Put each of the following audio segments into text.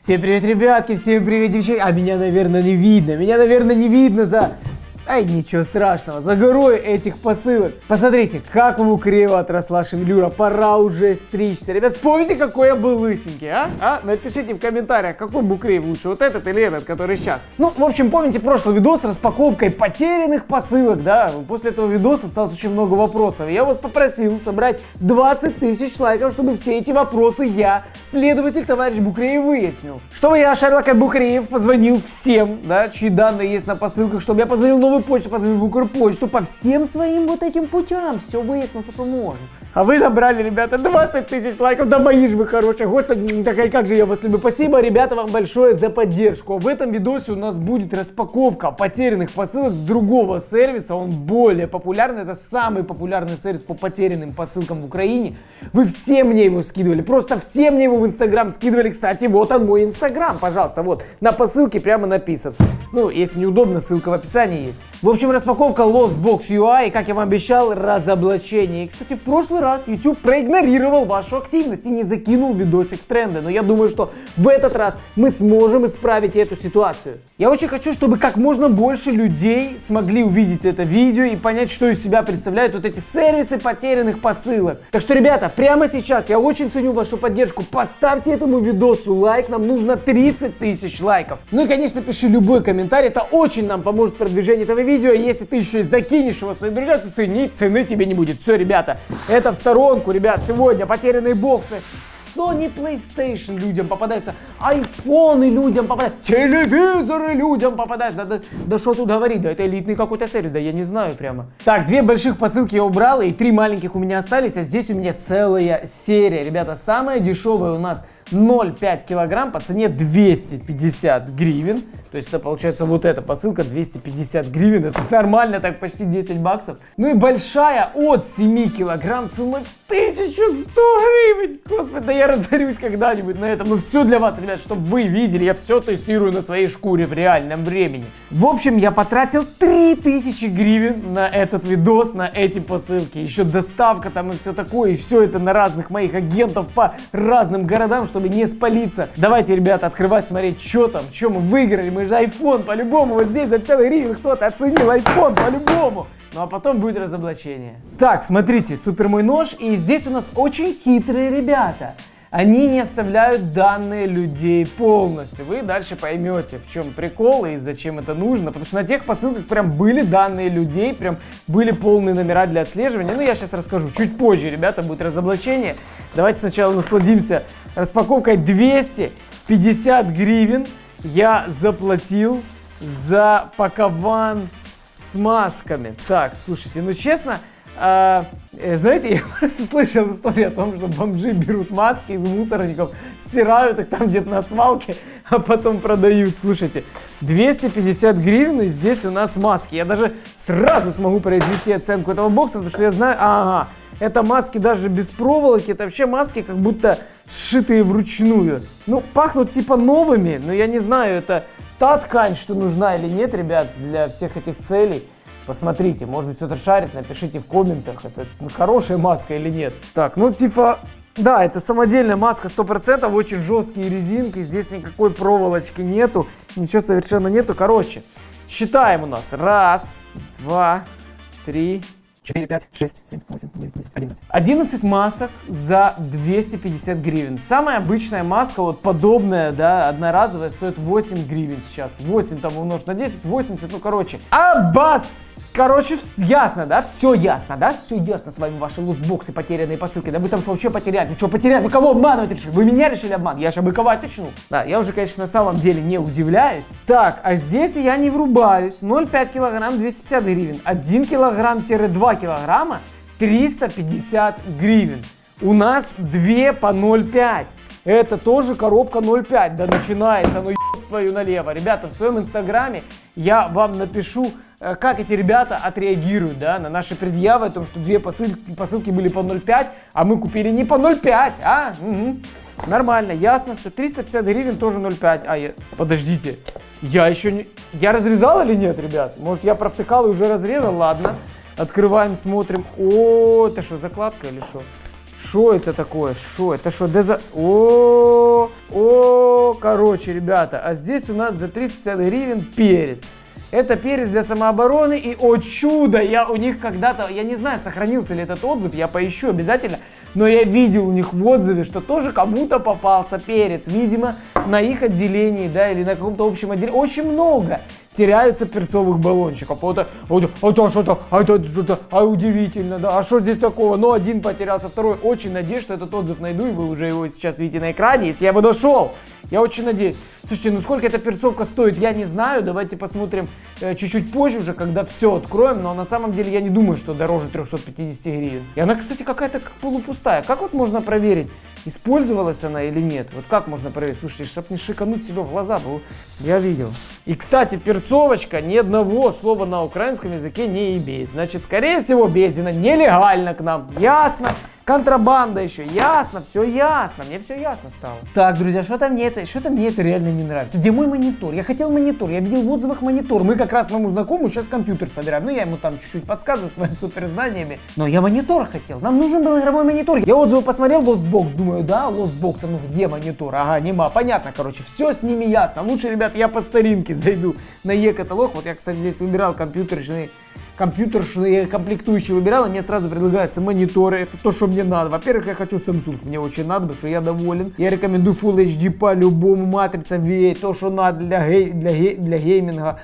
Всем привет, ребятки, всем привет, девчонки. А меня, наверное, не видно. Меня, наверное, не видно за... Ай, ничего страшного, за горой этих посылок. Посмотрите, как у Криева отросла шевелюра. Пора уже стричься. Ребят, вспомните, какой я был лысенький, а? Напишите в комментариях, какой Букреев лучше, вот этот или этот, который сейчас. Ну, в общем, помните прошлый видос с распаковкой потерянных посылок, да? После этого видоса осталось очень много вопросов. Я вас попросил собрать 20 тысяч лайков, чтобы все эти вопросы я, следователь товарищ Букреев, выяснил. Чтобы я, Шерлок Букреев, позвонил всем, да, чьи данные есть на посылках, чтобы я позвонил новую почту, позвонил в Укрпочту, по всем своим вот этим путям, все выяснил, что можно. А вы набрали, ребята, 20 тысяч лайков, да мои же вы хорошие, господи, такая, как же я вас люблю. Спасибо, ребята, вам большое за поддержку. В этом видосе у нас будет распаковка потерянных посылок с другого сервиса, он более популярный, это самый популярный сервис по потерянным посылкам в Украине. Вы все мне его скидывали, просто все мне его в Инстаграм скидывали, кстати, вот он мой Инстаграм, пожалуйста, вот, на посылке прямо написан. Ну, если неудобно, ссылка в описании есть. В общем, распаковка Lostbox UI, как я вам обещал, разоблачение. И, кстати, в прошлый раз YouTube проигнорировал вашу активность и не закинул видосик в тренды. Но я думаю, что в этот раз мы сможем исправить эту ситуацию. Я очень хочу, чтобы как можно больше людей смогли увидеть это видео и понять, что из себя представляют вот эти сервисы потерянных посылок. Так что, ребята, прямо сейчас я очень ценю вашу поддержку. Поставьте этому видосу лайк, нам нужно 30 тысяч лайков. Ну и, конечно, пиши любой комментарий, это очень нам поможет в продвижении этого видео. Если ты еще и закинешь его своим друзьям, то цены тебе не будет. Все, ребята, это в сторонку, ребят. Сегодня потерянные боксы. Sony PlayStation людям попадаются, айфоны людям попадаются, телевизоры людям попадаются. Да что тут говорить, да это элитный какой-то сервис, да я не знаю прямо. Так, 2 больших посылки я убрал, и 3 маленьких у меня остались, а здесь у меня целая серия. Ребята, самая дешевая у нас 0,5 килограмм по цене 250 гривен. То есть это получается вот эта посылка 250 гривен. Это нормально, так почти 10 баксов. Ну и большая от 7 килограмм ценой 1100 гривен. Господи, да я разорюсь когда-нибудь на этом. Ну все для вас, ребят, чтобы вы видели. Я все тестирую на своей шкуре в реальном времени. В общем, я потратил 3000 гривен на этот видос, на эти посылки. Еще доставка там и все такое. И все это на разных моих агентов по разным городам, чтобы не спалиться. Давайте, ребята, открывать, смотреть, что там, что мы выиграли. Мы же iPhone по-любому. Вот здесь за целый гривен кто-то оценил iPhone по-любому. Ну а потом будет разоблачение. Так, смотрите, супер мой нож. И здесь у нас очень хитрые ребята. Они не оставляют данные людей полностью. Вы дальше поймете, в чем прикол и зачем это нужно. Потому что на тех посылках прям были данные людей, прям были полные номера для отслеживания. Ну я сейчас расскажу. Чуть позже, ребята, будет разоблачение. Давайте сначала насладимся распаковкой. 250 гривен я заплатил за пакован с масками. Так, слушайте, ну честно, знаете, я просто слышал историю о том, что бомжи берут маски из мусорников, стирают их там где-то на свалке, а потом продают. Слушайте, 250 гривен, и здесь у нас маски. Я даже сразу смогу произвести оценку этого бокса, потому что я знаю, ага, это маски даже без проволоки, это вообще маски как будто сшитые вручную. Ну, пахнут типа новыми, но я не знаю, это та ткань, что нужна или нет, ребят, для всех этих целей. Посмотрите, может быть кто-то шарит, напишите в комментах, это хорошая маска или нет. Так, ну типа, да, это самодельная маска 100%, очень жесткие резинки, здесь никакой проволочки нету, ничего совершенно нету. Короче, считаем у нас. 1, 2, 3, 4, 5, 6, 7, 8, 9, 10, 11. 11 масок за 250 гривен. Самая обычная маска, вот подобная, да, одноразовая, стоит 8 гривен сейчас. 8 там умножить на 10, 80, ну короче. Короче, ясно, да? Все ясно, да? Все ясно с вами, ваши лутбоксы, потерянные посылки. Да вы там что вообще потеряли? Вы что потеряли? Вы кого обманывать решили? Вы меня решили обманывать? Я же обыковать начну. Да, я уже, конечно, на самом деле не удивляюсь. Так, а здесь я не врубаюсь. 0,5 килограмм 250 гривен. 1 килограмм-2 килограмма 350 гривен. У нас 2 по 0,5. Это тоже коробка 0,5. Да начинается, ну еб твою налево. Ребята, в своем инстаграме я вам напишу, как эти ребята отреагируют, да, на наши предъявы о том, что 2 посылки были по 0,5, а мы купили не по 0,5, а? Угу. Нормально, ясно, что 350 гривен тоже 0,5. Подождите, я еще не... Я разрезал или нет, ребят? Может, я провтыкал и уже разрезал? Ладно. Открываем, смотрим. О, это что, закладка или что? Что это такое? Что? Это что? О, О, короче, ребята, а здесь у нас за 350 гривен перец. Это перец для самообороны, и, о чудо, я у них когда-то, я не знаю, сохранился ли этот отзыв, я поищу обязательно, но я видел у них в отзыве, что тоже кому-то попался перец, видимо, на их отделении, да, или на каком-то общем отделении, очень много теряются перцовых баллончиков. Это что-то, удивительно, да, а что здесь такого? Ну, один потерялся, второй. Очень надеюсь, что этот отзыв найду, и вы уже его сейчас видите на экране, если я бы нашел. Я очень надеюсь. Слушайте, ну сколько эта перцовка стоит, я не знаю. Давайте посмотрим чуть-чуть позже уже, когда все откроем. Но на самом деле я не думаю, что дороже 350 гривен. И она, кстати, какая-то как полупустая. Как вот можно проверить, использовалась она или нет? Вот как можно проверить? Слушайте, чтобы не шикануть себе в глаза, я видел. И, кстати, перцовочка ни одного слова на украинском языке не имеет. Значит, скорее всего, Безина нелегально к нам. Ясно? Контрабанда еще, ясно, все ясно, мне все ясно стало. Так, друзья, что-то мне это реально не нравится. Где мой монитор? Я хотел монитор, я видел в отзывах монитор. Мы как раз моему знакомому сейчас компьютер собираем. Ну, я ему там чуть-чуть подсказываю своими суперзнаниями. Но я монитор хотел, нам нужен был игровой монитор. Я отзывы посмотрел, Lostbox, думаю, да, Lostbox, ну где монитор? Ага, нема, понятно, короче, все с ними ясно. Лучше, ребят, я по старинке зайду на Е-каталог. Вот я, кстати, здесь выбирал компьютерные комплектующие выбирал, и мне сразу предлагаются мониторы. Это то, что мне надо. Во-первых, я хочу Samsung, мне очень надо, потому что я доволен. Я рекомендую Full HD по-любому, матрица VA, то, что надо для гейминга.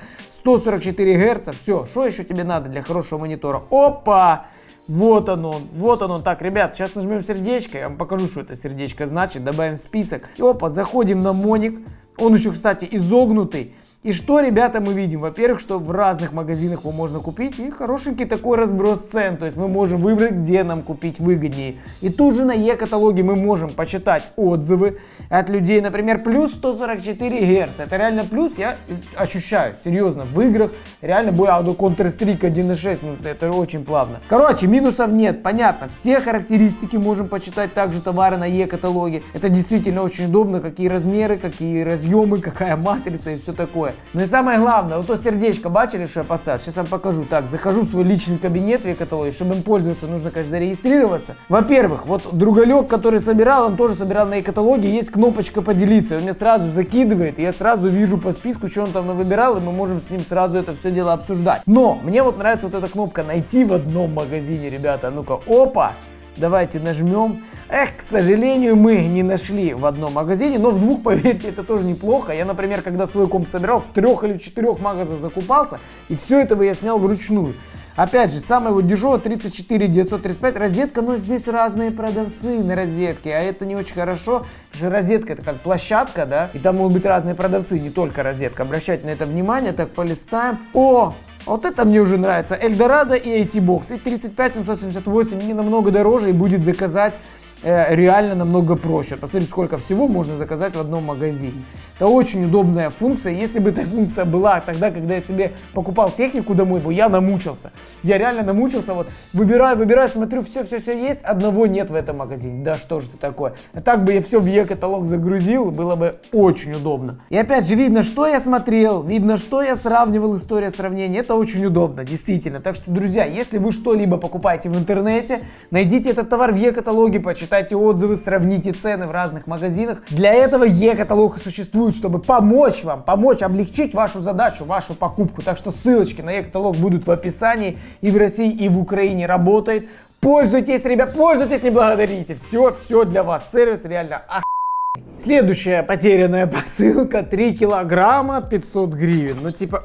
144 Гц, все. Что еще тебе надо для хорошего монитора? Опа! Вот он. Так, ребят, сейчас нажмем сердечко, я вам покажу, что это сердечко значит. Добавим в список. И опа, заходим на моник. Он еще, кстати, изогнутый. И что, ребята, мы видим? Во-первых, что в разных магазинах его можно купить, и хорошенький такой разброс цен, то есть мы можем выбрать, где нам купить выгоднее. И тут же на Е-каталоге мы можем почитать отзывы от людей, например, плюс 144 Гц. Это реально плюс, я ощущаю, серьезно, в играх реально более Counter-Strike 1.6, ну это очень плавно. Короче, минусов нет, понятно, все характеристики можем почитать, также товары на Е-каталоге. Это действительно очень удобно, какие размеры, какие разъемы, какая матрица и все такое. Ну и самое главное, вот то сердечко, бачили, что я поставил? Сейчас вам покажу. Так, захожу в свой личный кабинет в Е-каталоге. Чтобы им пользоваться, нужно, конечно, зарегистрироваться. Во-первых, вот друголек, который собирал, он тоже собирал на Е-каталоге. Есть кнопочка поделиться. Он мне сразу закидывает, и я сразу вижу по списку, что он там выбирал, и мы можем с ним сразу это все дело обсуждать. Но мне вот нравится вот эта кнопка «Найти в одном магазине», ребята. Ну-ка, опа! Давайте нажмем. Эх, к сожалению, мы не нашли в одном магазине, но в двух, поверьте, это тоже неплохо. Я, например, когда свой комп собирал, в 3 или 4 магазинах закупался, и все это выяснял вручную. Опять же, самое вот дешевое 34 935 розетка, но здесь разные продавцы на розетке, а это не очень хорошо, потому что розетка это как площадка, да, и там могут быть разные продавцы, не только розетка. Обращайте на это внимание, так полистаем. О! Вот это мне уже нравится. Эльдорадо и AT-Box. И 35 778 не намного дороже, и будет заказать реально намного проще. Посмотрите, сколько всего можно заказать в одном магазине. Это очень удобная функция. Если бы эта функция была тогда, когда я себе покупал технику домой, я намучился. Я реально намучился. Вот выбираю, смотрю, все есть, одного нет в этом магазине. Да что же это такое? А так бы я все в Е-каталог загрузил, было бы очень удобно. И опять же, видно, что я смотрел, видно, что я сравнивал, история сравнения. Это очень удобно, действительно. Так что, друзья, если вы что-либо покупаете в интернете, найдите этот товар в Е-каталоге, почитайте отзывы, сравните цены в разных магазинах. Для этого Е-каталог и существует, чтобы помочь вам, облегчить вашу задачу, вашу покупку. Так что ссылочки на Е-каталог будут в описании. И в России, и в Украине работает. Пользуйтесь, ребят, пользуйтесь, не благодарите. Все для вас. Сервис реально охуенный. Следующая потерянная посылка. 3 килограмма 500 гривен. Ну типа...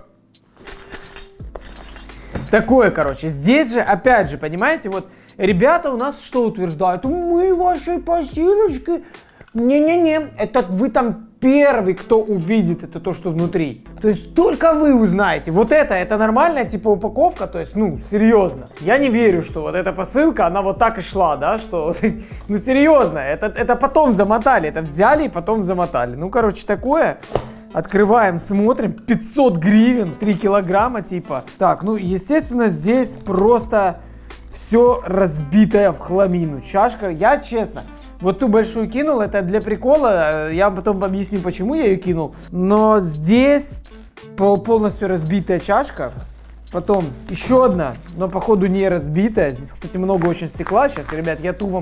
Такое, короче. Здесь же, опять же, понимаете, вот ребята у нас что утверждают? Мы вашей посылочкой... Не-не-не, это вы там первый, кто увидит это то, что внутри. То есть только вы узнаете. Вот это нормальная типа упаковка, то есть, ну, серьезно. Я не верю, что вот эта посылка, она вот так и шла, да, что, ну, серьезно, это потом замотали, это взяли и потом замотали. Ну, короче, такое. Открываем, смотрим, 500 гривен, 3 килограмма типа. Так, ну, естественно, здесь просто все разбитое в хламину. Чашка, я честно... Вот ту большую кинул, это для прикола, я вам потом объясню, почему я ее кинул. Но здесь полностью разбитая чашка, потом еще одна, но походу не разбитая. Здесь, кстати, много очень стекла. Сейчас, ребят, я ту вам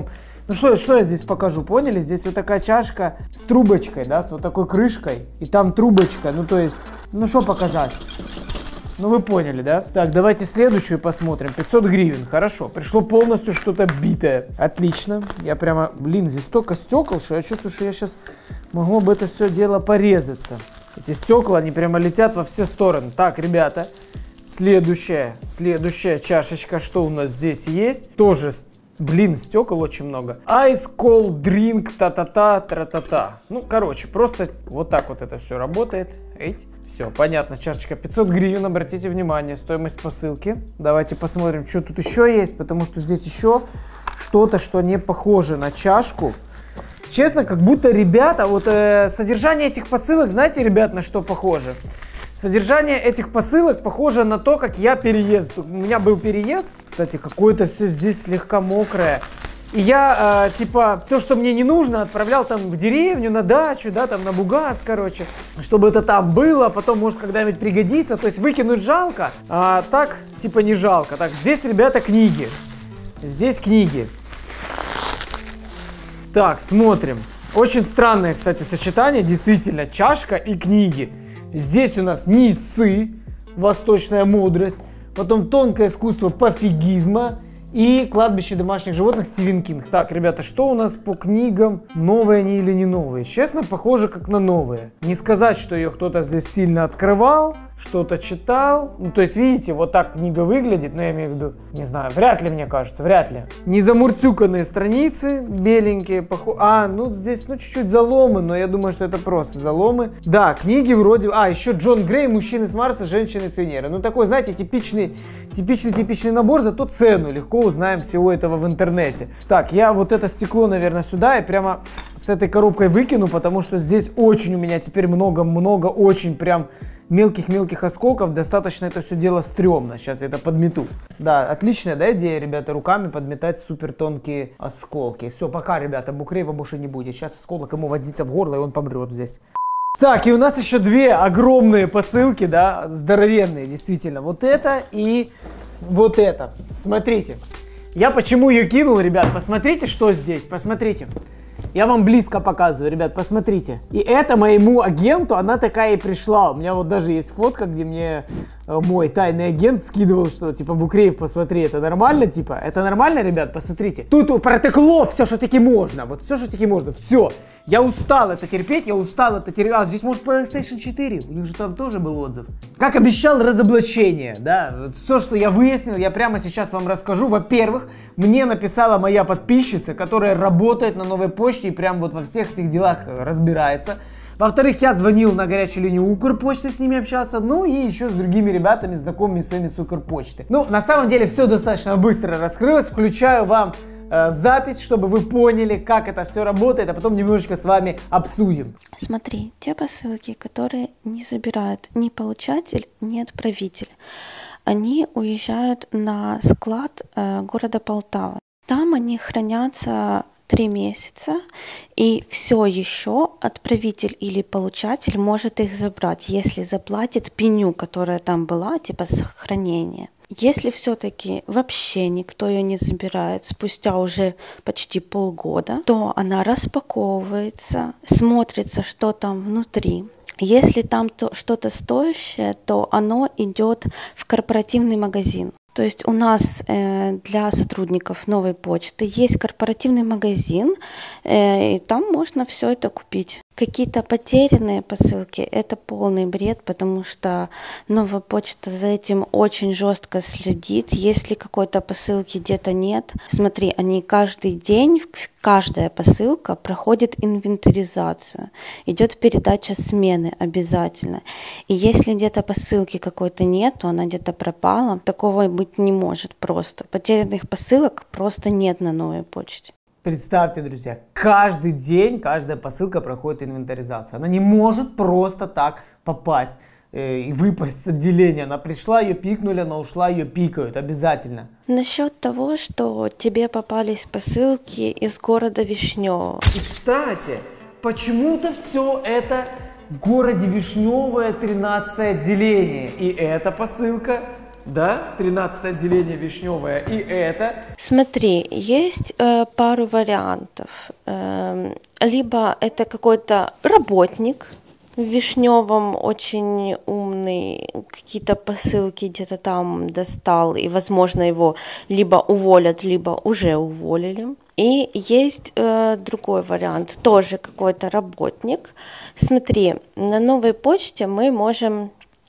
Ну что я здесь покажу, поняли? Здесь вот такая чашка с трубочкой, да, с вот такой крышкой. И там трубочка, ну то есть, ну что показать? Ну вы поняли, да? Так, давайте следующую посмотрим. 500 гривен, хорошо. Пришло полностью что-то битое. Отлично. Я прямо, блин, здесь столько стекол, что я чувствую, что я сейчас могу об это все дело порезаться. Эти стекла, они прямо летят во все стороны. Так, ребята, следующая чашечка, что у нас здесь есть? Тоже, блин, стекол очень много. Ice cold drink, та-та-та, тра-та-та. Ну, короче, просто вот так вот это все работает. Эть. Все, понятно, чашечка 500 гривен, обратите внимание, стоимость посылки. Давайте посмотрим, что тут еще есть, потому что здесь еще что-то, что не похоже на чашку. Честно, как будто ребята, вот содержание этих посылок, знаете, ребят, на что похоже? Содержание этих посылок похоже на то, как я переезд. У меня был переезд, кстати, какое-то все здесь слегка мокрое. И я, типа, то, что мне не нужно, отправлял там в деревню, на дачу, да, там на бугас, короче, чтобы это там было, потом, может, когда-нибудь пригодится. То есть выкинуть жалко, а так, типа, не жалко. Так, здесь, ребята, книги. Здесь книги. Так, смотрим. Очень странное, кстати, сочетание, действительно, чашка и книги. Здесь у нас нисы, восточная мудрость, потом тонкое искусство пофигизма и кладбище домашних животных Стивен Кинг. Так, ребята, что у нас по книгам? Новые они или не новые? Честно, похоже как на новые. Не сказать, что ее кто-то здесь сильно открывал, что-то читал. Ну, то есть, видите, вот так книга выглядит, но я имею в виду, не знаю, вряд ли, мне кажется, вряд ли. Не замурцюканные страницы, беленькие, ну, здесь, ну, чуть-чуть заломы, но я думаю, что это просто заломы. Да, книги вроде, еще Джон Грей, мужчины с Марса, женщины с Венеры. Ну, такой, знаете, типичный набор, зато цену легко узнаем всего этого в интернете. Так, я вот это стекло, наверное, сюда и прямо с этой коробкой выкину, потому что здесь очень у меня теперь много очень прям мелких осколков, достаточно это все дело стрёмно. Сейчас я это подмету. Да, отличная, да, идея, ребята, руками подметать супер тонкие осколки. Все, пока, ребята, Букреева больше не будет. Сейчас осколок ему водится в горло, и он помрет здесь. Так, и у нас еще две огромные посылки, да, здоровенные, действительно. Вот это и вот это. Смотрите. Я почему ее кинул, ребят, посмотрите, что здесь, посмотрите. Я вам близко показываю, ребят, посмотрите. И это моему агенту, она такая и пришла. У меня вот даже есть фотка, где мне мой тайный агент скидывал, что типа, Букреев, посмотри, это нормально, типа? Это нормально, ребят, посмотрите. Тут протекло все, что таки можно. Вот все, что таки можно. Все. Я устал это терпеть, здесь может PlayStation 4, у них же там тоже был отзыв. Как обещал, разоблачение, да. Вот все, что я выяснил, я прямо сейчас вам расскажу. Во-первых, мне написала моя подписчица, которая работает на Новой почте и прям вот во всех этих делах разбирается. Во-вторых, я звонил на горячую линию Укрпочты, с ними общался, ну и еще с другими ребятами, знакомыми своими с Укрпочты. Ну, на самом деле, все достаточно быстро раскрылось, включаю вам запись, чтобы вы поняли, как это все работает, а потом немножечко с вами обсудим. Смотри, те посылки, которые не забирают ни получатель, ни отправитель, они уезжают на склад города Полтава. Там они хранятся 3 месяца, и все еще отправитель или получатель может их забрать, если заплатит пеню, которая там была, типа сохранения. Если все-таки вообще никто ее не забирает спустя уже почти полгода, то она распаковывается, смотрится, что там внутри. Если там что-то стоящее, то оно идет в корпоративный магазин. То есть у нас для сотрудников Новой почты есть корпоративный магазин, и там можно все это купить. Какие-то потерянные посылки — это полный бред, потому что Новая почта за этим очень жестко следит. Если какой-то посылки где-то нет, смотри, они каждый день, каждая посылка проходит инвентаризацию, идет передача смены обязательно. И если где-то посылки какой-то нет, то она где-то пропала, такого быть не может просто. Потерянных посылок просто нет на Новой почте. Представьте, друзья, каждый день, каждая посылка проходит инвентаризацию. Она не может просто так попасть и выпасть с отделения. Она пришла, ее пикнули, она ушла, ее пикают обязательно. Насчет того, что тебе попались посылки из города Вишневого. И, кстати, почему-то все это в городе Вишневое, 13 отделение. И эта посылка да, 13 отделение вишневое, и это. Смотри, есть пару вариантов. Либо это какой-то работник в вишневом, очень умный, какие-то посылки где-то там достал, и, возможно, его либо уволят, либо уже уволили. И есть другой вариант, тоже какой-то работник. Смотри, на новой почте мы можем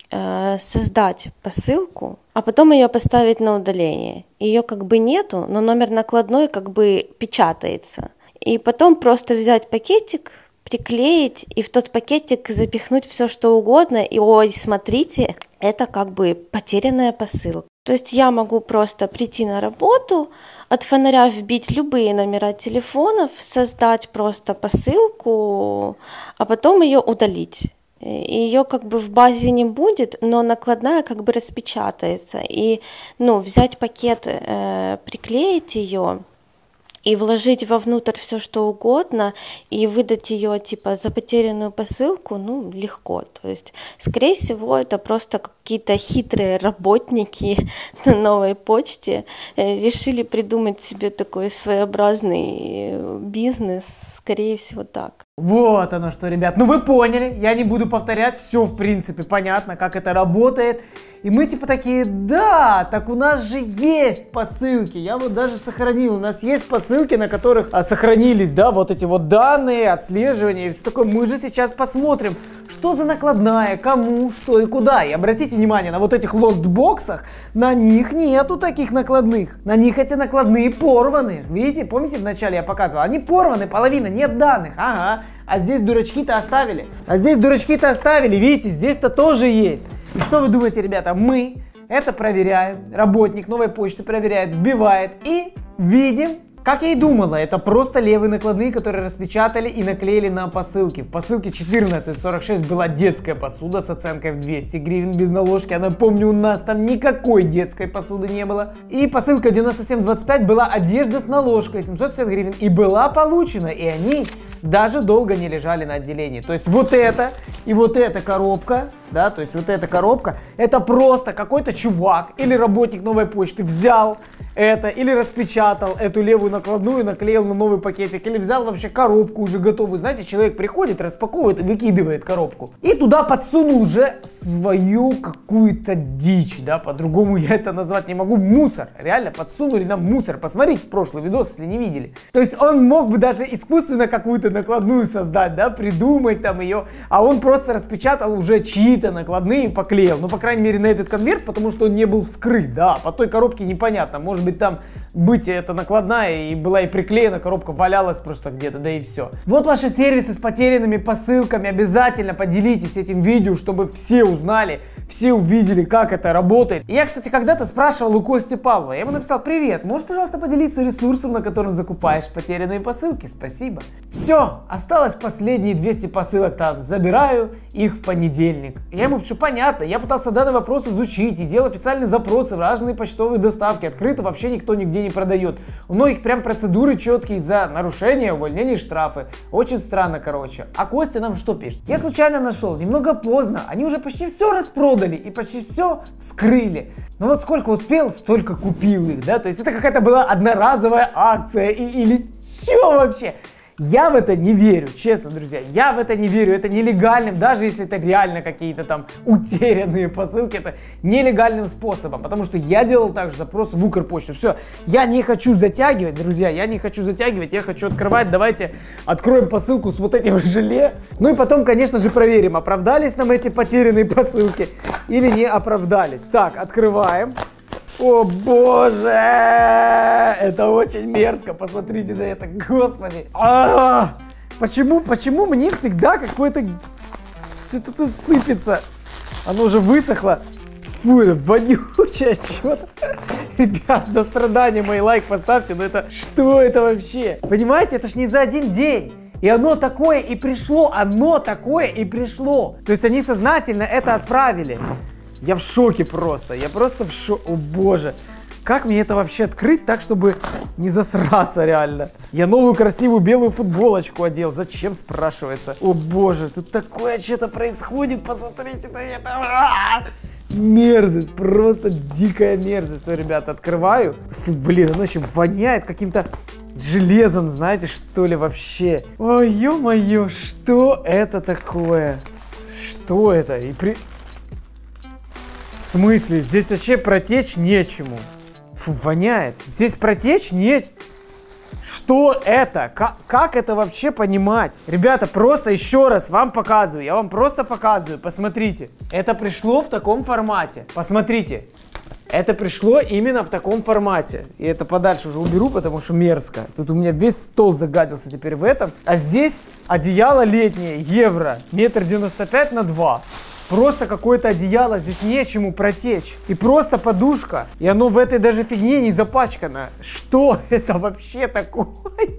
создать посылку, а потом ее поставить на удаление. Ее как бы нету, но номер накладной как бы печатается. И потом просто взять пакетик, приклеить и в тот пакетик запихнуть все что угодно. И ой, смотрите, это как бы потерянная посылка. То есть я могу просто прийти на работу, от фонаря вбить любые номера телефонов, создать просто посылку, а потом ее удалить. Ее как бы в базе не будет, но накладная как бы распечатается. И взять пакет, приклеить ее и вложить вовнутрь все что угодно и выдать ее типа за потерянную посылку, легко. То есть, скорее всего, это просто какие-то хитрые работники на новой почте решили придумать себе такой своеобразный бизнес, скорее всего, так. Вот оно что, ребят. Вы поняли, я не буду повторять, все в принципе понятно, как это работает. И мы типа такие, да, так у нас же есть посылки. Я вот даже сохранил, у нас есть посылки, на которых сохранились, да, вот эти вот данные, отслеживания и все такое. Мы же сейчас посмотрим, что за накладная, кому, что и куда. И обратите внимание, на вот этих лостбоксах, на них нету таких накладных. На них эти накладные порваны. Видите, помните, вначале я показывал? Они порваны, половина, нет данных. Ага. А здесь дурачки-то оставили. Видите, здесь-то тоже есть. И что вы думаете, ребята? Мы это проверяем. Работник новой почты проверяет, вбивает и видим. Как я и думала, это просто левые накладные, которые распечатали и наклеили на посылки. В посылке 1446 была детская посуда с оценкой в 200 гривен без наложки. Я напомню, у нас там никакой детской посуды не было. И посылка 9725 была одежда с наложкой 750 гривен. И была получена, и они даже долго не лежали на отделении. То есть вот это и вот эта коробка, да, то есть вот эта коробка, это просто какой-то чувак или работник новой почты взял это или распечатал эту левую накладную, наклеил на новый пакетик, или взял вообще коробку уже готовую. Знаете, человек приходит, распаковывает и выкидывает коробку. И туда подсунул уже свою какую-то дичь, да, по-другому я это назвать не могу. Мусор, реально подсунули нам мусор. Посмотрите прошлый видос, если не видели. То есть он мог бы даже искусственно какую-то накладную создать, да, придумать там ее, а он просто распечатал уже чьи-то накладные и поклеил. Ну, по крайней мере, на этот конверт, потому что он не был вскрыт, да, по той коробке непонятно, может быть там быть это накладная и была и приклеена, коробка валялась просто где-то, да и все. Вот ваши сервисы с потерянными посылками, обязательно поделитесь этим видео, чтобы все узнали, все увидели, как это работает. И я, кстати, когда-то спрашивал у Кости Павлова, я ему написал: привет, можешь, пожалуйста, поделиться ресурсом, на котором закупаешь потерянные посылки? Спасибо. Все, осталось последние 200 посылок там, забираю их в понедельник. Я ему: все понятно, я пытался данный вопрос изучить и делал официальные запросы в разные почтовые доставки, открыто вообще никто нигде не продает. У многих прям процедуры четкие за нарушение, увольнение, штрафы. Очень странно, короче. А Костя нам что пишет? Я случайно нашел, немного поздно, они уже почти все распродали и почти все вскрыли. Но вот сколько успел, столько купил их, да? То есть это какая-то была одноразовая акция или что вообще? Я в это не верю, честно, друзья, я в это не верю, это нелегальным, даже если это реально какие-то там утерянные посылки, это нелегальным способом, потому что я делал также запрос в Укрпочту. Все, я не хочу затягивать, друзья, я не хочу затягивать, я хочу открывать, давайте откроем посылку с вот этим желе, ну и потом, конечно же, проверим, оправдались нам эти потерянные посылки или не оправдались. Так, открываем. О боже, это очень мерзко, посмотрите на это, господи. Почему мне всегда какое-то что-то сыпется? Оно уже высохло. Фу, это вонючее что-то. Ребят, за страдания мой лайк поставьте, но это что это вообще? Понимаете, это ж не за один день. И оно такое и пришло, То есть они сознательно это отправили. Я в шоке просто, я просто в шоке, о боже. Как мне это вообще открыть так, чтобы не засраться реально? Я новую красивую белую футболочку одел, зачем, спрашивается? О боже, тут такое что-то происходит, посмотрите на это. мерзость, просто дикая мерзость. Ребята, открываю. Фу, блин, оно еще воняет каким-то железом, знаете, что ли, вообще. Ой, ё-моё, что это такое? Что это? В смысле? Здесь вообще протечь нечему. Фу, воняет. Здесь протечь Что это? Как это вообще понимать? Ребята, просто еще раз вам показываю. Я вам просто показываю. Посмотрите. Это пришло в таком формате. Посмотрите. Это пришло именно в таком формате. И это подальше уже уберу, потому что мерзко. Тут у меня весь стол загадился теперь в этом. А здесь одеяло летнее, евро, 1,95 на 2. Просто какое-то одеяло, здесь нечему протечь. И просто подушка. И оно в этой даже фигне не запачкано. Что это вообще такое?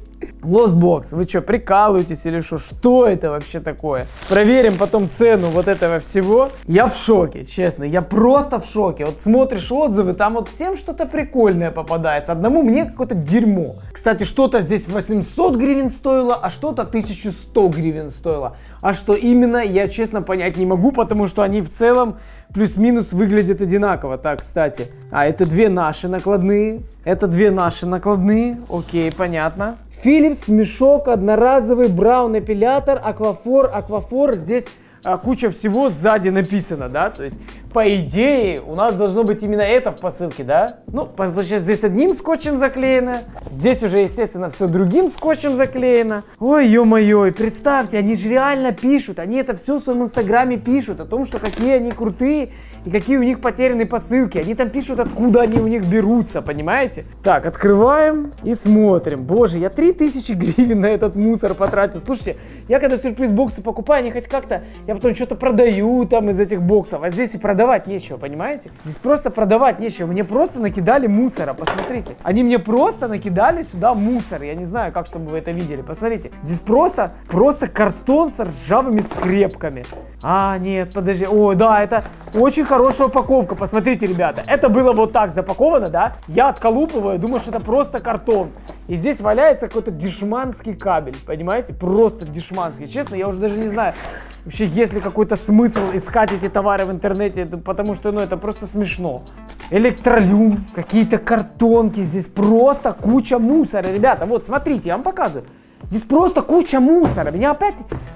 Лостбокс, вы что, прикалываетесь или что? Что это вообще такое? Проверим потом цену вот этого всего. Я в шоке, честно, я просто в шоке. Вот смотришь отзывы, там вот всем что-то прикольное попадается. Одному мне какое-то дерьмо. Кстати, что-то здесь 800 гривен стоило, а что-то 1100 гривен стоило. А что именно, я честно понять не могу, потому что они в целом плюс-минус выглядят одинаково. Так, кстати, это две наши накладные. Это две наши накладные. Окей, понятно. Philips мешок одноразовый, Браун эпилятор, Аквафор. Здесь куча всего сзади написано, да? То есть, по идее, у нас должно быть именно это в посылке, да? Ну, сейчас здесь одним скотчем заклеено. Здесь уже, естественно, все другим скотчем заклеено. Ой, ё-моё, представьте, они же реально пишут. Они это все в своем инстаграме пишут. О том, что какие они крутые и какие у них потерянные посылки. Они там пишут, откуда они у них берутся, понимаете? Так, открываем и смотрим. Боже, я 3000 гривен на этот мусор потратил. Слушайте, я когда сюрприз-боксы покупаю, они хоть как-то, я потом что-то продаю там из этих боксов, а здесь и продавать нечего, понимаете? Здесь просто продавать нечего. Мне просто накидали мусора, посмотрите. Они мне просто накидали сюда мусор. Я не знаю, как, чтобы вы это видели. Посмотрите. Здесь просто картон с ржавыми скрепками. А, нет, подожди. О, да, это очень хорошая упаковка. Посмотрите, ребята. Это было вот так запаковано, да? Я отколупываю, думаю, что это просто картон. И здесь валяется какой-то дешманский кабель, понимаете? Просто дешманский. Честно, я уже даже не знаю, вообще, есть ли какой-то смысл искать эти товары в интернете, потому что, ну, это просто смешно. Электролюм, какие-то картонки, здесь просто куча мусора. Ребята, вот, смотрите, я вам показываю. Здесь просто куча мусора. Меня опять...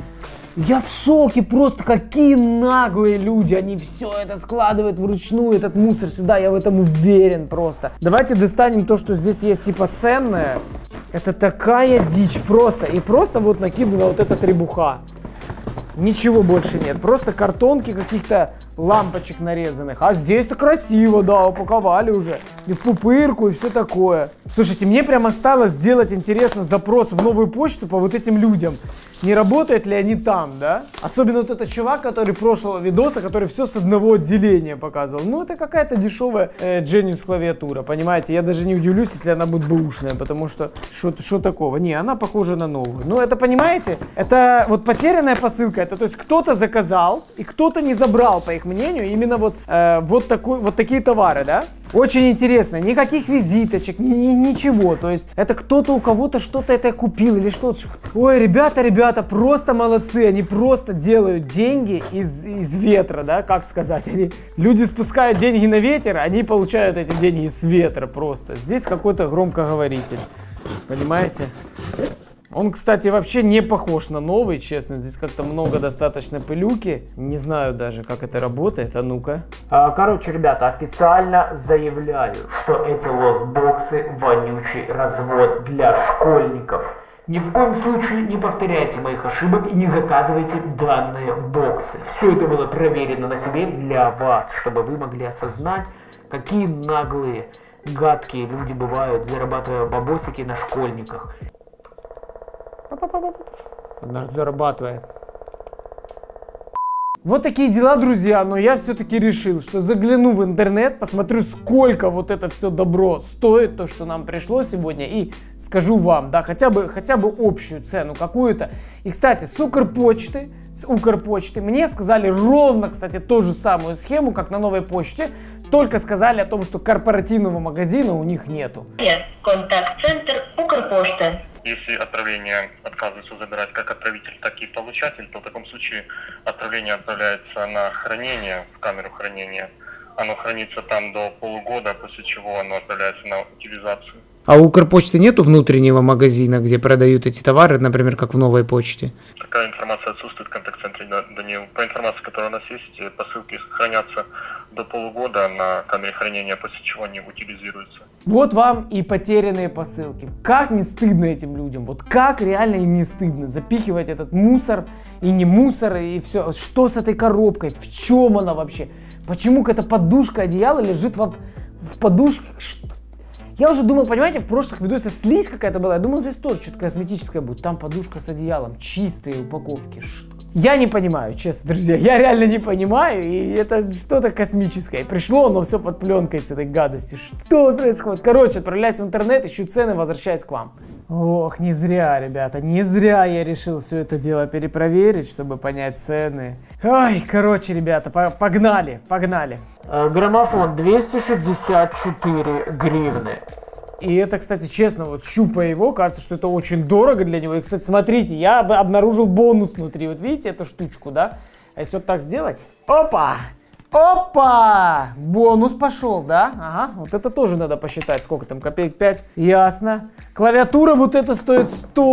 Я в шоке просто, какие наглые люди, они все это складывают вручную, этот мусор сюда, я в этом уверен просто. Давайте достанем то, что здесь есть типа ценное. Это такая дичь просто, и просто вот накидана вот эта требуха. Ничего больше нет, просто картонки каких-то лампочек нарезанных. А здесь-то красиво, да, упаковали уже. И в пупырку, и все такое. Слушайте, мне прямо осталось сделать, интересно, запрос в новую почту по вот этим людям. Не работают ли они там, да? Особенно вот этот чувак, который прошлого видоса, который все с одного отделения показывал. Ну, это какая-то дешевая Genius клавиатура, понимаете? Я даже не удивлюсь, если она будет бэушная, потому что что такого? Не, она похожа на новую. Ну, это, понимаете? Это вот потерянная посылка. Это, то есть, кто-то заказал, и кто-то не забрал, по их мнению, именно вот, вот такие товары, да? Очень интересно, никаких визиточек, ничего, то есть это кто-то у кого-то что-то это купил или что-то. Ой, ребята просто молодцы, они просто делают деньги из ветра, да, как сказать, люди спускают деньги на ветер, они получают эти деньги из ветра просто. Здесь какой-то громкоговоритель, понимаете? Он, кстати, вообще не похож на новый, честно. Здесь как-то много достаточно пылюки. Не знаю даже, как это работает. А ну-ка. Короче, ребята, официально заявляю, что эти лостбоксы вонючий развод для школьников. Ни в коем случае не повторяйте моих ошибок и не заказывайте данные боксы. Все это было проверено на себе для вас, чтобы вы могли осознать, какие наглые, гадкие люди бывают, зарабатывая бабосики на школьниках. Она зарабатывает. Вот такие дела, друзья, но я все-таки решил, что загляну в интернет, посмотрю, сколько вот это все добро стоит, то, что нам пришло сегодня, и скажу вам, да, хотя бы общую цену какую-то. И, кстати, с Укрпочты мне сказали ровно, кстати, ту же самую схему, как на новой почте, только сказали о том, что корпоративного магазина у них нету. Контакт-центр Укрпошта. Если отправление отказывается забирать как отправитель, так и получатель, то в таком случае отправление отправляется на хранение, в камеру хранения Оно хранится там до полугода, после чего оно отправляется на утилизацию. А у Укрпочты нету внутреннего магазина, где продают эти товары, например, как в Новой почте? Такая информация отсутствует в контакт-центре. По информации, которая у нас есть, посылки хранятся до полугода на камере хранения, после чего они утилизируются. Вот вам и потерянные посылки. Как не стыдно этим людям, вот как реально им не стыдно запихивать этот мусор и не мусор, и все. Что с этой коробкой, в чем она вообще? Почему какая-то подушка, одеяло лежит в подушке? Я уже думал, понимаете, в прошлых видосах слизь какая-то была, я думал, здесь тоже что-то косметическое будет. Там подушка с одеялом, чистые упаковки. Я не понимаю, честно, друзья, я реально не понимаю, и это что-то космическое. Пришло оно все под пленкой с этой гадостью. Что происходит? Короче, отправляюсь в интернет, ищу цены, возвращаюсь к вам. Ох, не зря, ребята, не зря я решил все это дело перепроверить, чтобы понять цены. Ой, короче, ребята, погнали. Граммофон 264 гривны. И это, кстати, честно, вот щупая его, кажется, что это очень дорого для него. И, кстати, смотрите, я обнаружил бонус внутри. Вот видите эту штучку, да? А если вот так сделать? Опа! Опа! Бонус пошел, да? Ага, вот это тоже надо посчитать. Сколько там, копеек 5? Ясно. Клавиатура вот эта стоит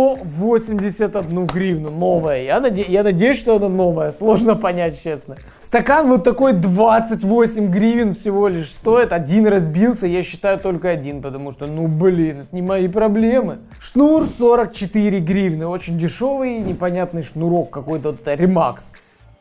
181 гривну, новая. Я надеюсь, что она новая. Сложно понять, честно. Стакан вот такой 28 гривен всего лишь стоит. Один разбился, я считаю только один, потому что, ну блин, это не мои проблемы. Шнур 44 гривны. Очень дешевый, непонятный шнурок какой-то, вот это Ремакс.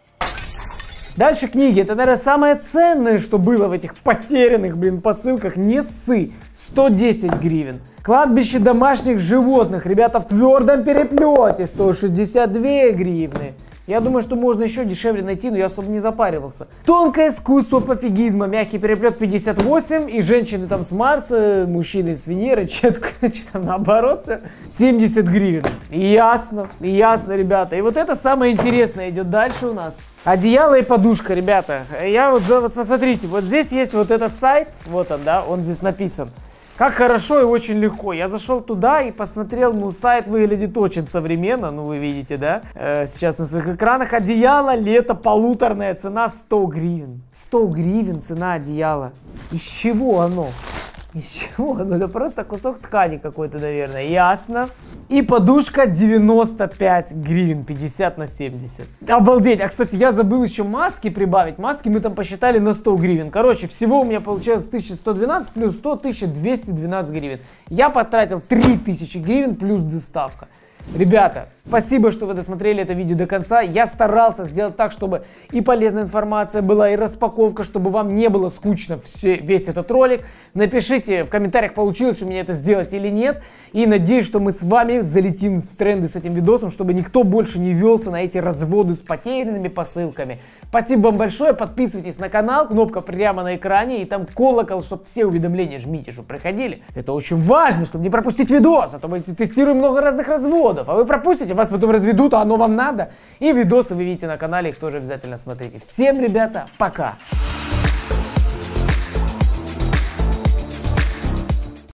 Дальше книги. Это, наверное, самое ценное, что было в этих потерянных, посылках. Не ссы. 110 гривен. Кладбище домашних животных. Ребята, в твердом переплете. 162 гривны. Я думаю, что можно еще дешевле найти, но я особо не запаривался. Тонкое искусство пофигизма. Мягкий переплет 58. И женщины там с Марса, мужчины с Венеры. Что там наоборот все. 70 гривен. Ясно, ребята. И вот это самое интересное идет дальше у нас. Одеяло и подушка, ребята. Я вот посмотрите, вот здесь есть вот этот сайт. Вот он, да, он здесь написан. Как хорошо и очень легко. Я зашел туда и посмотрел, ну, сайт выглядит очень современно, ну, вы видите, да, сейчас на своих экранах. Одеяло, лето, полуторная, цена 100 гривен. 100 гривен цена одеяла. Из чего оно? Из чего оно? Это просто кусок ткани какой-то, наверное. Ясно. И подушка 95 гривен, 50 на 70. Обалдеть. А, кстати, я забыл еще маски прибавить. Маски мы там посчитали на 100 гривен. Короче, всего у меня получилось 1112 плюс 100, 1212 гривен. Я потратил 3000 гривен плюс доставка. Ребята, спасибо, что вы досмотрели это видео до конца. Я старался сделать так, чтобы и полезная информация была, и распаковка, чтобы вам не было скучно весь этот ролик. Напишите в комментариях, получилось у меня это сделать или нет. И надеюсь, что мы с вами залетим в тренды с этим видосом, чтобы никто больше не велся на эти разводы с потерянными посылками. Спасибо вам большое, подписывайтесь на канал, кнопка прямо на экране, и там колокол, чтобы все уведомления жмите, чтобы приходили. Это очень важно, чтобы не пропустить видос, а то мы тестируем много разных разводов, а вы пропустите, вас потом разведут, а оно вам надо. И видосы вы видите на канале, их тоже обязательно смотрите. Всем, ребята, пока!